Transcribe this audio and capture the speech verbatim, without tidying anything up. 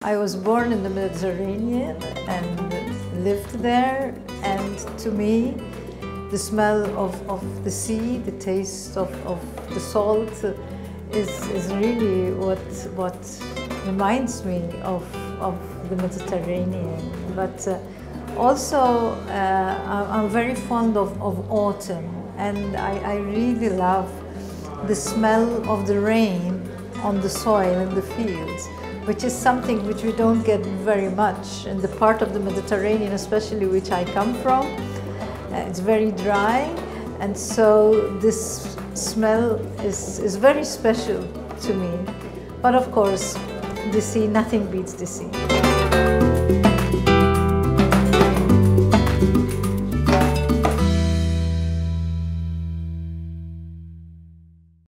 I was born in the Mediterranean and lived there, and to me the smell of, of the sea, the taste of, of the salt is, is really what, what reminds me of, of the Mediterranean. But uh, also uh, I'm very fond of, of autumn, and I, I really love the smell of the rain on the soil in the fields, which is something which we don't get very much in the part of the Mediterranean, especially which I come from. Uh, it's very dry, and so this smell is, is very special to me. But of course, the sea, nothing beats the sea.